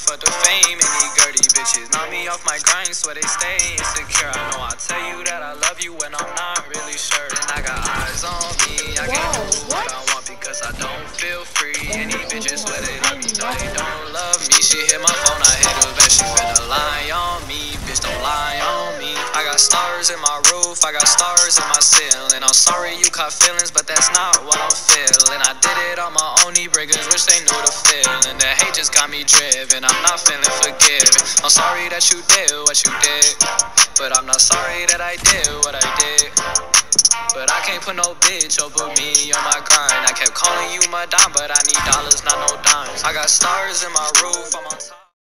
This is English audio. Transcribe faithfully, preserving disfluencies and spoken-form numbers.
for the fame. Any girly bitches knock me off my grind, swear they stay insecure. I know I tell you that I love you when I'm not really sure. And I got eyes on me, I can't do what I want because I don't feel free. Any bitches swear they love me, no they don't love me. She hit my phone, I hit her back, she finna lie on me. Bitch, don't lie on me. I got stars in my roof, I got stars in my ceiling. I'm sorry you caught feelings, but that's not what I'm feeling. I did it on my own, these breakers wish they knew the feeling. The hate just got me driven, I'm not feeling forgiven. I'm sorry that you did what you did, but I'm not sorry that I did what I did. But I can't put no bitch over me on my grind. I kept calling you my dime, but I need dollars, not no dimes. I got stars in my roof, I'm on top.